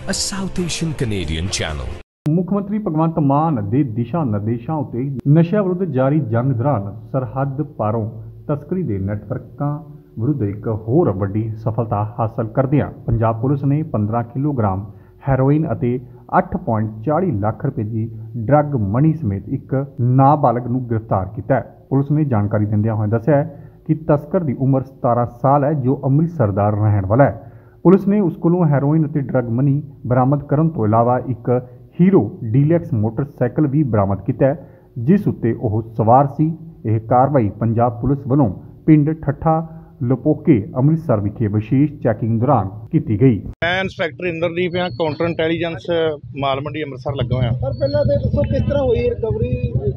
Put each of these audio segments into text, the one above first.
a South Asian Canadian channel. ਮੁੱਖ ਮੰਤਰੀ ਭਗਵੰਤ ਮਾਨ ਦੇ ਦਿਸ਼ਾ ਨਿਰਦੇਸ਼ਾਂ ਉੱਤੇ ਨਸ਼ਿਆਂ ਵਿਰੁੱਧ ਜਾਰੀ ਜੰਗ ਦੌਰਾਨ ਸਰਹੱਦ ਪਾਰੋਂ ਤਸਕਰੀ ਦੇ ਨੈਟਵਰਕਾਂ ਵਿਰੁੱਧ ਇੱਕ ਹੋਰ ਵੱਡੀ ਸਫਲਤਾ ਹਾਸਲ ਕਰਦਿਆਂ ਪੰਜਾਬ ਪੁਲਿਸ ਨੇ 15 ਕਿਲੋਗ੍ਰਾਮ ਹੈਰੋਇਨ ਅਤੇ 8.40 ਲੱਖ ਰੁਪਏ ਦੀ ਡਰੱਗ ਮਨੀ ਸਮੇਤ ਇੱਕ ਨਾਬਾਲਗ ਨੂੰ ਗ੍ਰਿਫਤਾਰ ਕੀਤਾ ਹੈ। ਪੁਲਿਸ ਨੇ ਜਾਣਕਾਰੀ ਦਿੰਦਿਆਂ ਹੋਇਆਂ ਦੱਸਿਆ ਕਿ ਤਸਕਰ ਦੀ ਉਮਰ 17 ਸਾਲ ਹੈ ਜੋ ਅੰਮ੍ਰਿਤਸਰ ਦਾ ਰਹਿਣ ਵਾਲਾ ਹੈ। पुलिस ने उस कोलों हैरोइन और ड्रग मनी बरामद करने तो इलावा एक हीरो डीलैक्स मोटरसाइकिल भी बरामद किया है जिस उत्ते ओह सवार सी। यह कार्रवाई पंजाब पुलिस वालों पिंड ठट्ठा लपोके अमृतसर विखे विशेष चैकिंग दौरान की गई। मैं इंस्पैक्टर इंद्रदीप हाँ, काउंटर इंटैलीजेंस माल मंडी अमृतसर लगा हुआ। पर पहला तो दसो किस तरह हुई रिकवरी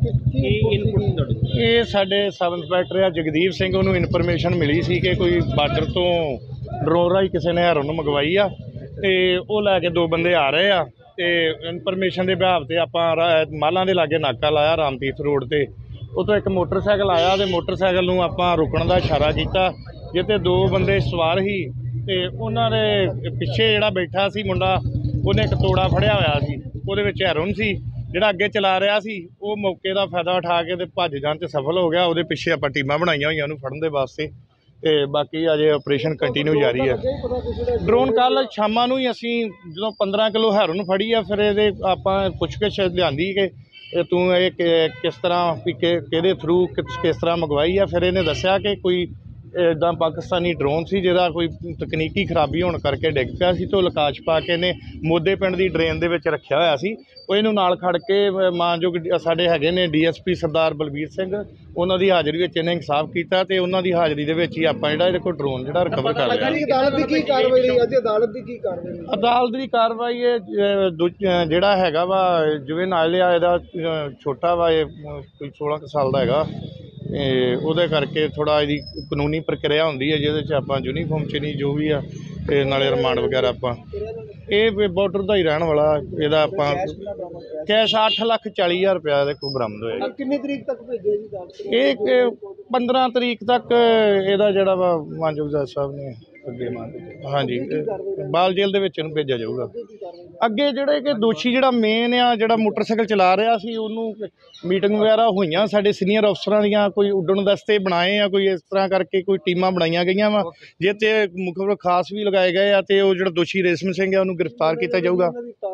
ये साडे सब इंस्पैक्टर जगदीप सिंह नूं इनफॉर्मेशन मिली सी कि कोई बार्डर तो ड्रोन राही किसी ने हैरोन मंगवाई आ ते वो लैके दो बंदे आ रहे आ ते इनफॉर्मेशन के बिहाव से आपां मालां दे लागे नाका लाया रामतीर्थ रोड ते उतों एक मोटरसाइकिल आया ते मोटरसाइकिल नूं आपां रुकण दा इशारा कीता जिते दो बंदे सवार ही ते उन्हां दे पिछे जिहड़ा बैठा सी मुंडा उहने एक तोड़ा फड़िया होया सी उहदे विच हैरोन सी जिहड़ा अगे चला रहा सी वो मौके का फायदा उठा के ते भज जाण ते सफल हो गया। उहदे पिछे आपां टीमां बनाईयां होईयां उहनूं फड़न दे वास्ते ਤੇ ਬਾਕੀ ਅਜੇ ਆਪਰੇਸ਼ਨ ਕੰਟੀਨਿਊ ਜਾਰੀ ਹੈ। ਡਰੋਨ ਕੱਲ ਸ਼ਾਮਾਂ ਨੂੰ ਹੀ ਅਸੀਂ ਜਦੋਂ 15 ਕਿਲੋ ਹੈਰੋਨ ਫੜੀ ਆ ਫਿਰ ਇਹਦੇ ਆਪਾਂ ਪੁੱਛਗਿੱਛ ਲਿਆਂਦੀ ਕਿ ਤੂੰ ਇਹ ਕਿਸ ਤਰ੍ਹਾਂ ਕਿਹਦੇ ਥਰੂ ਕਿਸ ਤਰ੍ਹਾਂ ਮੰਗਵਾਈ ਆ। ਫਿਰ ਇਹਨੇ ਦੱਸਿਆ ਕਿ ਕੋਈ ਇੱਦਾਂ ਪਾਕਿਸਤਾਨੀ ਡਰੋਨ ਸੀ ਜਿਹਦਾ ਕੋਈ ਤਕਨੀਕੀ ਖਰਾਬੀ ਹੋਣ ਕਰਕੇ ਡਿੱਗ ਪਿਆ ਸੀ ਤੇ ਉਹ ਲਕਾਸ਼ ਪਾ ਕੇ ਇਹਨੇ ਮੋਦੇ ਪਿੰਡ ਦੀ ਡਰੇਨ ਦੇ ਵਿੱਚ ਰੱਖਿਆ ਹੋਇਆ ਸੀ। ਉਹ ਇਹਨੂੰ ਨਾਲ ਖੜ ਕੇ ਮਾਨਯੋਗ ਸਾਡੇ ਹੈਗੇ ਨੇ DSP ਸਰਦਾਰ ਬਲਬੀਰ ਸਿੰਘ ਉਹਨਾਂ ਦੀ ਹਾਜ਼ਰੀ ਵਿੱਚ ਇਹਨੇ ਇਨਸਾਫ ਕੀਤਾ ਤੇ ਉਹਨਾਂ ਦੀ ਹਾਜ਼ਰੀ ਦੇ ਵਿੱਚ ਹੀ ਆਪਾਂ ਜਿਹੜਾ ਇਹਦੇ ਕੋਲ ਡਰੋਨ ਜਿਹੜਾ ਰਿਕਵਰ ਕਰ ਲਿਆ। ਅਦਾਲਤ ਦੀ ਕੀ ਕਾਰਵਾਈ ਰਹੀ ਅੱਜ? ਅਦਾਲਤ ਦੀ ਕੀ ਕਾਰਵਾਈ? ਅਦਾਲਤ ਦੀ ਕਾਰਵਾਈ ਇਹ ਜਿਹੜਾ ਹੈਗਾ ਵਾ ਜੁਵੇਨਾਈਲ ਆ ਇਹਦਾ ਛੋਟਾ ਵਾ ਇਹ ਕੋਈ 16 ਕੁ ਸਾਲ ਦਾ ਹੈਗਾ ਉਹਦੇ ਕਰਕੇ ਥੋੜ੍ਹਾ ਇਹਦੀ ਕਾਨੂੰਨੀ ਪ੍ਰਕਿਰਿਆ ਹੁੰਦੀ ਹੈ ਜਿਹਦੇ 'ਚ ਆਪਾਂ ਯੂਨੀਫਾਰਮ 'ਚ ਨਹੀਂ ਜੋ ਵੀ ਆ ਤੇ ਨਾਲੇ ਰਿਮਾਂਡ ਵਗੈਰਾ ਆਪਾਂ ਇਹ ਬਾਰਡਰ ਦਾ ਹੀ ਰਹਿਣ ਵਾਲਾ ਇਹਦਾ ਆਪਾਂ ਕੈਸ਼ 8,40,000 ਰੁਪਇਆ ਇਹਦੇ ਕੋਲ ਬਰਾਮਦ ਹੋਇਆ। ਕਿੰਨੀ ਤਰੀਕ ਤੱਕ ਭੇਜਿਆ ਜੀ? ਇਹ 15 ਤਰੀਕ ਤੱਕ ਇਹਦਾ ਜਿਹੜਾ ਵਾ ਮਾਨਯੋਗ ਜੱਜ ਸਾਹਿਬ ਨੇ ਅੱਗੇ ਹਾਂਜੀ ਬਾਲ ਜੇਲ੍ਹ ਦੇ ਵਿੱਚ ਇਹਨੂੰ ਭੇਜਿਆ ਜਾਊਗਾ। ਅੱਗੇ ਜਿਹੜੇ ਕਿ ਦੋਸ਼ੀ ਜਿਹੜਾ ਮੇਨ ਆ ਜਿਹੜਾ ਮੋਟਰਸਾਈਕਲ ਚਲਾ ਰਿਹਾ ਸੀ ਉਹਨੂੰ ਮੀਟਿੰਗ ਵਗੈਰਾ ਹੋਈਆਂ ਸਾਡੇ ਸੀਨੀਅਰ ਅਫਸਰਾਂ ਦੀਆਂ, ਕੋਈ ਉੱਡਣ ਦਸਤੇ ਬਣਾਏ ਆ, ਕੋਈ ਇਸ ਤਰ੍ਹਾਂ ਕਰਕੇ ਕੋਈ ਟੀਮਾਂ ਬਣਾਈਆਂ ਗਈਆਂ ਵਾ ਜਿਹ 'ਤੇ ਮੁਖਬਰ ਖਾਸ ਵੀ ਲਗਾਏ ਗਏ ਆ ਤੇ ਉਹ ਜਿਹੜਾ ਦੋਸ਼ੀ ਰੇਸ਼ਮ ਸਿੰਘ ਆ ਉਹਨੂੰ ਗ੍ਰਿਫਤਾਰ ਕੀਤਾ ਜਾਊਗਾ।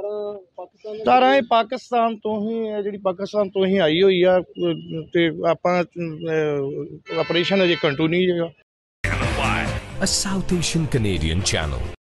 ਤਾਰਾਂ ਇਹ ਪਾਕਿਸਤਾਨ ਤੋਂ ਹੀ ਜਿਹੜੀ ਪਾਕਿਸਤਾਨ ਤੋਂ ਹੀ ਆਈ ਹੋਈ ਆ ਤੇ ਆਪਾਂ ਆਪਰੇਸ਼ਨ ਅਜੇ continue A South Asian Canadian channel.